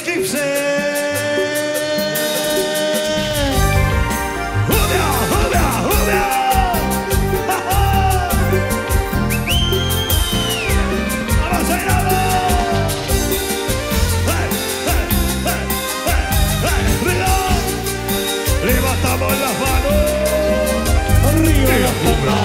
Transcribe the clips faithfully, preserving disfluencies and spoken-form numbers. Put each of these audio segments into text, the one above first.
Eclipse. Levantamos las manos. Arriba la palma.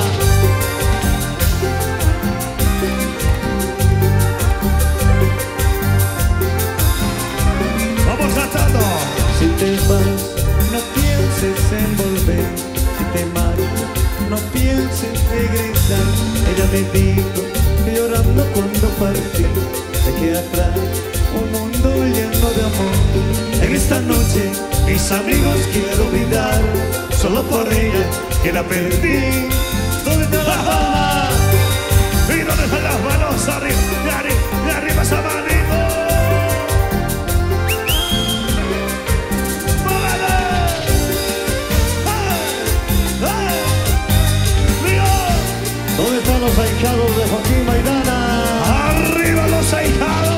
Vamos cantando. Si te vas, no pienses en volver. Si te marchas, no pienses regresar. Ella me dijo, llorando cuando partí, dejé atrás un mundo lleno de amor. En esta noche mis amigos quiero brindar, solo por ella que la perdí. ¿Dónde está la palma? ¿Y dónde están las manos? Arriba, de arriba, de arriba esa manito. ¡Muévele! ¡Ay! ¡Ay! ¡Dios! ¿Dónde están los ahijados de Joaquín Maidana? ¡Arriba los ahijados!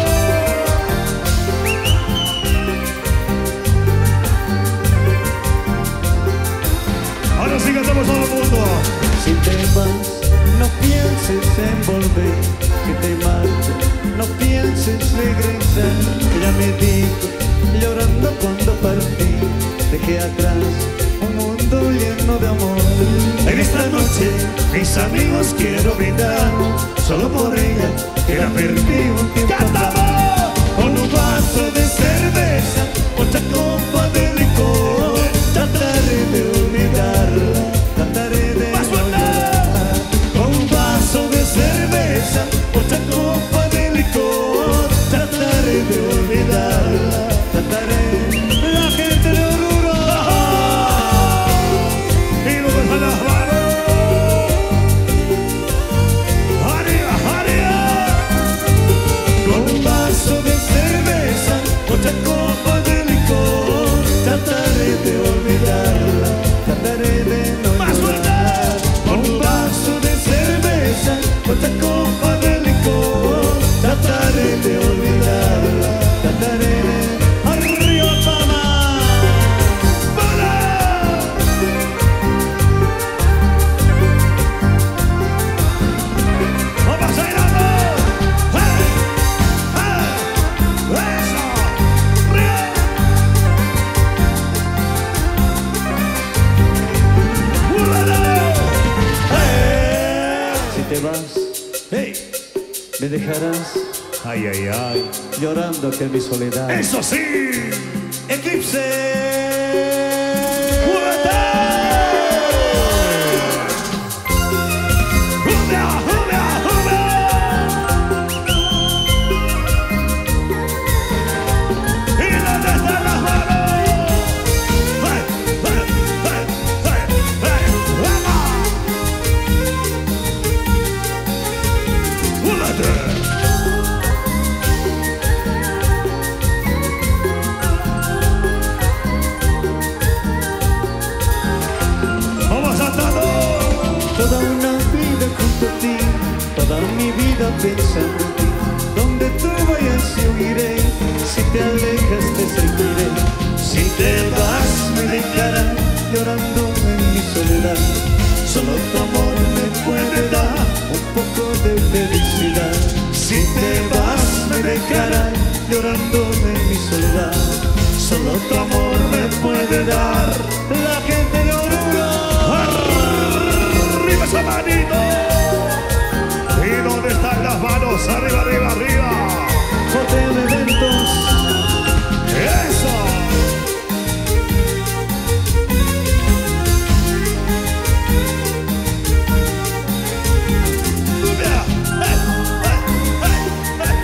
Ahora sí cantamos todo el mundo. Si te vas, no pienses en volver. Si te marchas, no pienses regresar. Ella me dijo, llorando cuando partí, dejé atrás un mundo lleno de amor. En esta noche mis amigos quiero brindar, solo por ella que la perdí un tiempo. ¡Cantamos! Con un vaso de cerveza, otra copa de licor, trataré de olvidarla, trataré de olvidarla. Con un vaso de cerveza, otra copa de licor, trataré de olvidarla, trataré. La gente de Oruro. Y no dejan las manos. ¡Arriba, arriba! Con un vaso de cerveza, otra copa de licor, trataré de olvidarla, trataré de no ¡Más llorar. Con un vaso de cerveza, otra copa de licor, trataré de olvidarla, trataré de... ¡Arriba, Palma! ¡Para! ¡Vamos bailando! ¡Eh! ¡Eh! ¡Eso! ¡Ríe! ¡Húrrale! ¡Eh! Si te vas, ¡Hey! me dejarás ¡Ay, ay, ay! llorando que en mi soledad. ¡Eso sí! Eclipse. ¡Jubia, jubia, jubia! ¿Y dónde están las manos? ¡Hey, hey, hey, hey, hey! ¡Vamos! ¡Júrate! ¡Vamos saltando! Toda una vida junto a ti, toda mi vida pensando en ti. Donde tú vayas yo iré, si te alejas te seguiré. Si te vas me dejarás llorando en mi soledad. Solo tu amor me puede dar un poco de felicidad. Si te vas me dejarás llorando en mi soledad. Solo tu amor me puede dar la gente de Oruro. ¡Arriba esa manito! ¿Y dónde están las manos? ¡Arriba, arriba, arriba! Hotel Eventos. ¡Eso! ¡Jubia! ¡Hey, hey, hey, hey!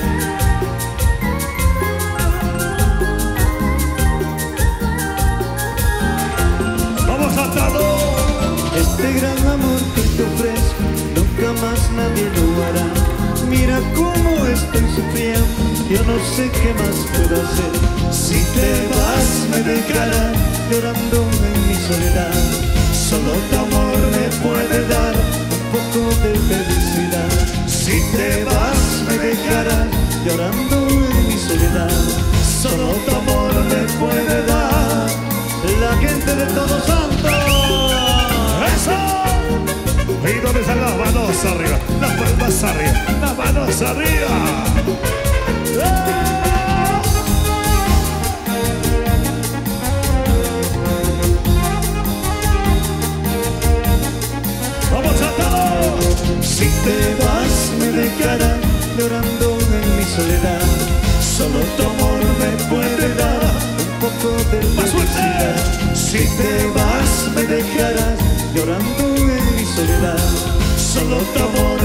¡Vamos saltando! Este gran amor que te ofrezco, nunca más nadie lo hará. Mira cómo estoy sufriendo, yo no sé qué más puedo hacer. Si te vas me dejarás llorando en mi soledad. Solo tu amor me puede dar un poco de felicidad. Si te vas me dejarás llorando en mi soledad. Solo tu noche de Todos Santos. ¡Eso! ¿Y dónde están las manos arriba? Las palmas arriba, las manos arriba. ¡Eh! Si te vas me dejarás llorando en mi soledad. Solo tu amor me puede dar un poco de felicidad. Si te vas me dejarás llorando en mi soledad. Solo tu amor